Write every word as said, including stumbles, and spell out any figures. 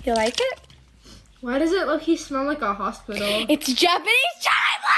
You like it? Why does it look? He smell like a hospital? It's Japanese chai